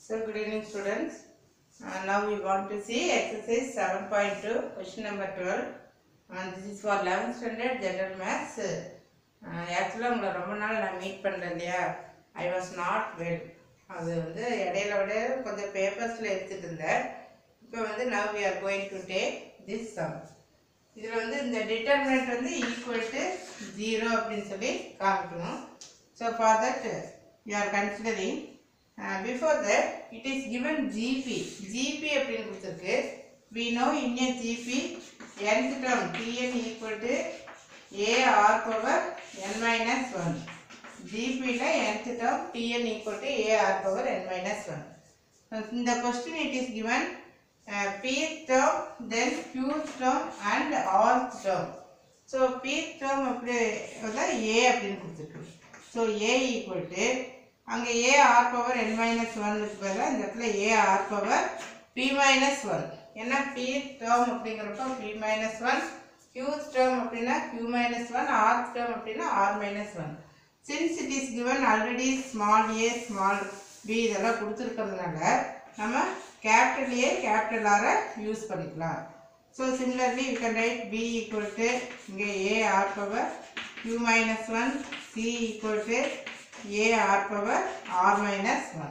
So good evening students. Now we want to see exercise 7.2 question number 12 and this is for 11th standard general maths. Actually உங்களை ரொம்ப நாள் நான் meet பண்ணல இல்லையா, I was not well. அது வந்து இடையில விட கொஞ்சம் பேப்பர்ஸில் எடுத்துகிட்டு இருந்தேன். இப்போ வந்து now we are going to take this sum. இதில் வந்து இந்த determinant வந்து equal to 0 அப்படின்னு சொல்லி காமிக்கணும். So for that you are considering before that it is given GP அப்படின்னு கொடுத்திருக்கு. We know in a GP nth term Tn equal to a r power n minus 1. GP ல nth term Tn equal to a r power n minus 1. In the question it is given pth term, then qth term and rth term. So pth term அப்படி a அப்படின்னு கொடுத்திருக்கு. So a equal to அங்கே a r power n minus 1 க்கு பதிலாக இந்த இடத்துல a r power p minus 1. ஏன்னா p term அப்படிங்கிறப்ப p minus 1, q term அப்படின்னா q minus 1, r term அப்படின்னா r minus 1. Since it is given already small a, small b இதெல்லாம் கொடுத்துருக்கிறதுனால நம்ம capital A, capital R use பண்ணிக்கலாம். So similarly we can write b equal to இங்கே a r power q minus 1, c equal to a r power r minus 1.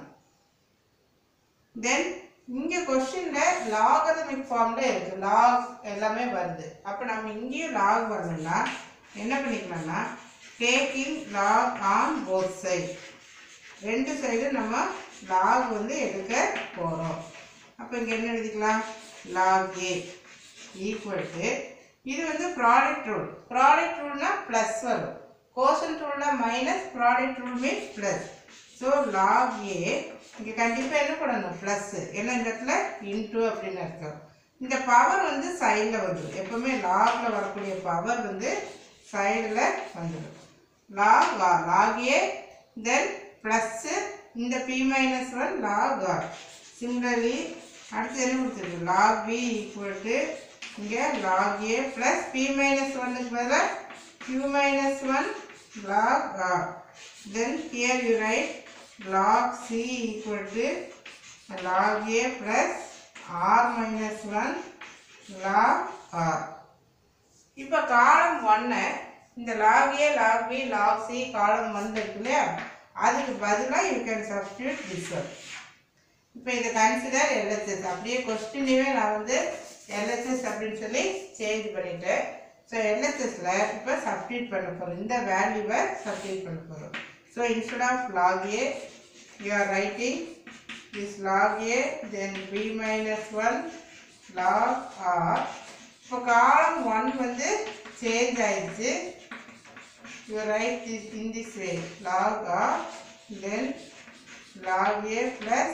Then இங்க क्वेश्चनல logarithmic ஃபார்ம்ல இருக்கு, log எல்லாமே வருது. அப்ப நாம இங்கேயும் log வரணும்னா என்ன பண்ணிக்கலாம்னா taking log on both sides, ரெண்டு சைடு நம்ம log வந்து எடுக்க போறோம். அப்ப இங்க என்ன எழுதிக்கலாம், log a equal to இது வந்து ப்ராடக்ட் ரூல்னா பிளஸ் வரும், quotient rule minus product rule means plus. So log a இங்க கண்டிப்பா என்ன பண்ணணும் plus, ஏன்னா இந்த இடத்துல into அப்படின்னு அர்த்தம். இந்த பவர் வந்து சைடுல வந்துடும், எப்பவுமே logல வரக்கூடிய பவர் வந்து சைடுல வந்துடும். log a then plus இந்த p minus 1 log r. Similarly அடுத்து என்ன கொடுத்திருக்கு, log b equal to இங்க log a plus p minus 1 க்கு பதிலா q minus 1 log r. Then here you write log c equal to log a plus r minus 1 log r. இப்போ காலம் 1 இந்த log a, log b, log c காலம் 1 இருக்கு இல்லையா, அதுக்கு பதிலா you can substitute this one. இப்போ இதை consider LHS, அப்படியே கொஸ்டினவே நான் வந்து LHS அப்படின்னு சொல்லி சேஞ்ச் பண்ணிட்டேன். So LHSல இப்போ substitute பண்ண போறோம், இந்த வேல்யூவை substitute பண்ண போறோம். So instead of log a you are writing this log a then b minus 1 log r. இப்போ காலம் 1 வந்து சேஞ்ச் ஆயிடுச்சு. You write this in this way, log r then log a plus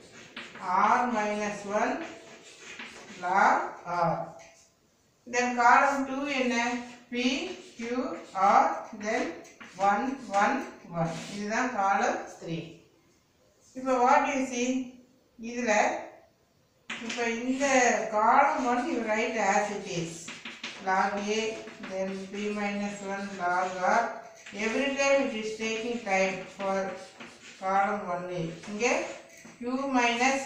r minus 1 log r. Then column 2 என்ன, p q r then 1 1 1. இதுதான் column 3. இப்போ what you see, இதுல இப்போ இந்த column 1 you write as it is, log a then p minus 1 log r. Every time it is taking time for column 1a. இங்க q minus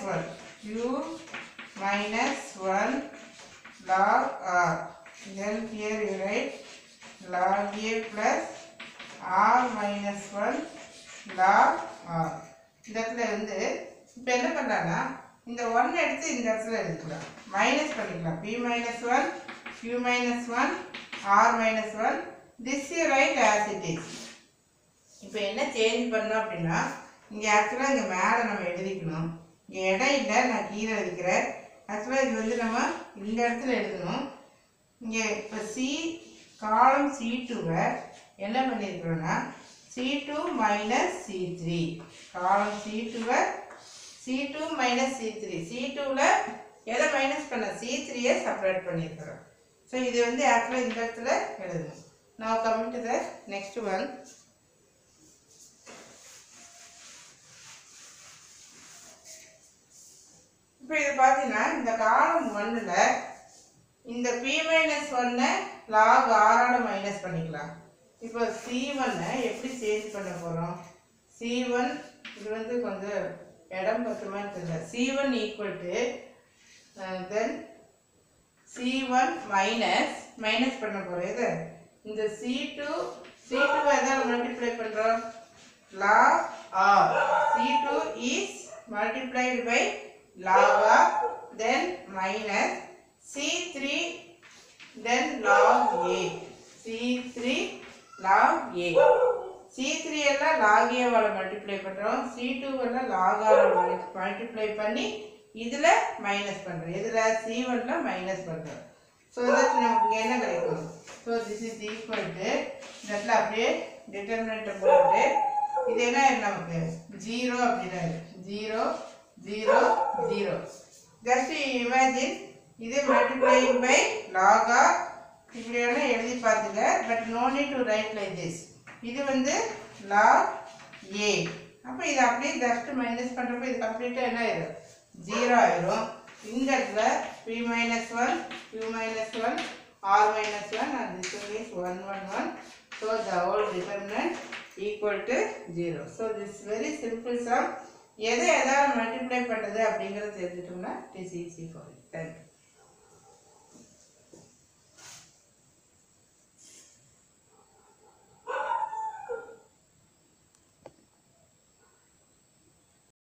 1 log r. Then here you write log a plus r minus 1 log r. இந்த இடத்துல வந்து இப்போ என்ன பண்ணலாம்னா இந்த 1 எடுத்து இந்த இடத்துல எடுக்கலாம், மைனஸ் பண்ணிக்கலாம், p minus 1 q minus 1 r minus 1. this you write as it is. இப்போ என்ன சேஞ்ச் பண்ணோம் அப்படின்னா இங்கே ஆக்சுவலாக இங்கே மேலே நம்ம எழுதிக்கணும், இங்கே இடம் இல்லை, நான் கீழே எழுதிக்கிறேன். ஆக்சுவலாக இது வந்து நம்ம இந்த இடத்துல எழுதணும். இங்கே இப்போ காலம் C2வை என்ன பண்ணியிருக்கிறோன்னா C2 மைனஸ் C3, காலம் C2வை C2 மைனஸ் C3, C2வில் எதை மைனஸ் பண்ண C3யை செப்பரேட் பண்ணியிருக்கிறோம். ஸோ இது வந்து ஆக்சுவலாக இந்த இடத்துல எழுதணும். Now coming to the next one. இப்போ இது பார்த்தீங்கன்னா இந்த காலம் 1ல இந்த p minus 1 log r minus பண்ணிக்கலாம். இப்போ c1 எப்படி சேஞ்ச் பண்ண போகிறோம், c1 இது வந்து கொஞ்சம் இடம் பத்துமான்னு தெரியல. C1 equal to then C1 minus பண்ண போகிறோம். இது இந்த C2 எதால் மல்டிப்ளை பண்ணுறோம்? log R. C2 is multiplied by log R, then minus C3, then log A. C3 log A. C3 எல்லாம் log A வால மல்டிப்ளை பண்ணுறோம். C2 எல்லாம் log R மல்டிப்ளை பண்ணி இதில் மைனஸ் பண்ணுறோம். இதில் C1ல மைனஸ் பண்ணுறோம். ஸோ தட் நமக்கு என்ன கிடைக்கும்? So this is equal to இடத்துல அப்படியே டிட்டர்மினண்ட்டை போட்டு இது என்ன நமக்கு 0 அப்படின்னா 0 0 0. ஜஸ்ட் இமேஜின் இது மல்டிப்ளைங் பை log R இப்படி வேணால் எழுதி பார்த்துங்க. But no need to write like this. இது வந்து log A. அப்போ இது அப்படியே ஜஸ்ட் மைனஸ் பண்ணுறப்போ இது கம்ப்ளீட்டாக என்ன ஆயிடும்? 0 ஆயிரும். இந்த இடத்துல p minus 1 q minus 1 r minus 1 and this one is 1 1 1. So the whole determinant equal to 0. So this is very simple sum. எதை எதாவது மல்டிப்ளை பண்ணுறது அப்படிங்கிறது தெரிஞ்சுட்டோம்னா it is easy for you. Thank you.